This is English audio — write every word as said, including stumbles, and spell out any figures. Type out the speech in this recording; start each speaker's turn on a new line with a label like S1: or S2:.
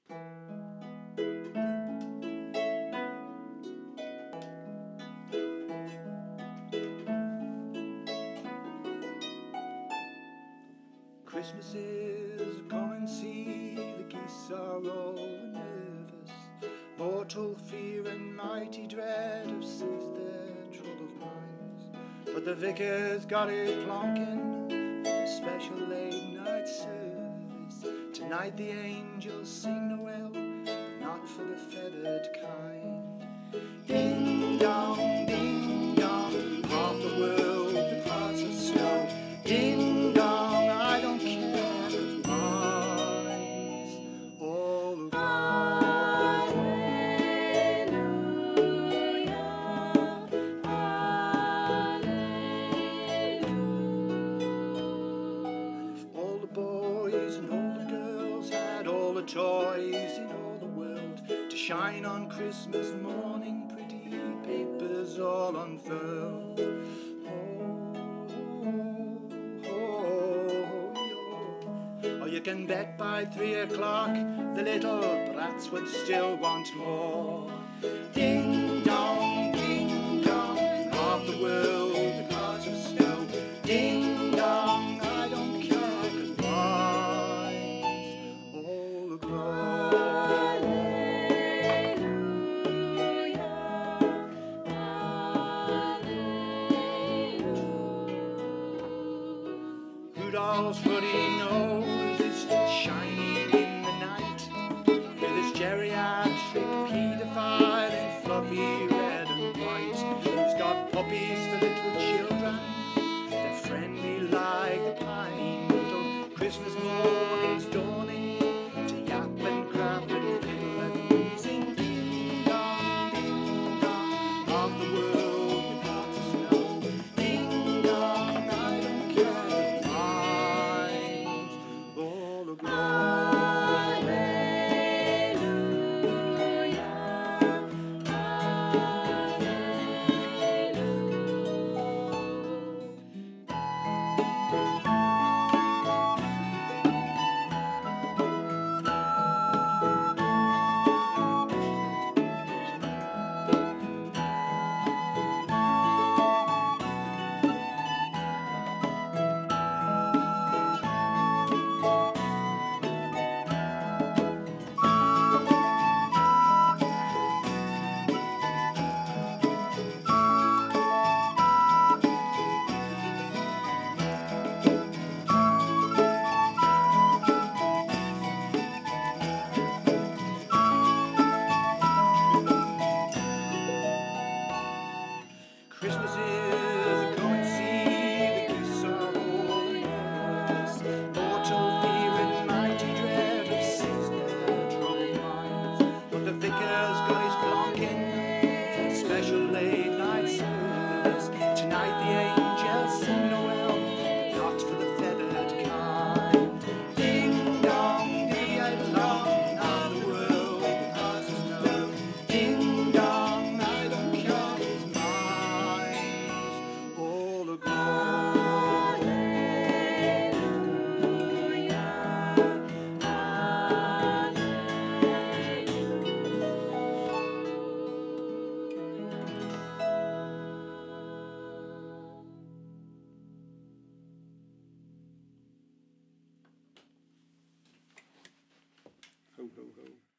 S1: Christmas is, come and see, the geese are all nervous. Mortal fear and mighty dread have seized their troubled minds. But the vicar's got it plonking for the special late night service. Tonight the angels sing Noel, but not for the feathered kind. Ding dong, ding dong, half the world the clouds of snow. Ding dong, I don't care, 'cause mine's all aglow.
S2: Hallelujah, hallelujah.
S1: And if all the boys and all the girls had all the toys in all the world to shine on Christmas morning, pretty papers all unfurled. Or you can bet by three o'clock the little brats would still want more. Ding dong, ding dong, half the world the clouds of snow. Ding dong, I don't care, 'cause mine's all aglow.
S2: Hallelujah, hallelujah.
S1: Rudolph's ruddy nose is still shining in the night, with his geriatric paedophile in fluffy red and white. He's got puppies for little children, they're friendly like the pine needle. Christmas morning's dawning to yap and crap and piddle and wheezing. Ding dong, ding dong, half the world without snow. Ding dong, I don't care, mine's all aglow. Christmas is, come and see, the geese are all nervous. Mortal fear and mighty dread have seized their troubled minds. But the vicar's got his plonking for a special late night service. Tonight the angels sing Noel, but not for the feathered kind. Ding dong, diddly long, half the world the clouds of snow. Ding dong, I don't care, it's mine's all aglow. Ho, ho, ho.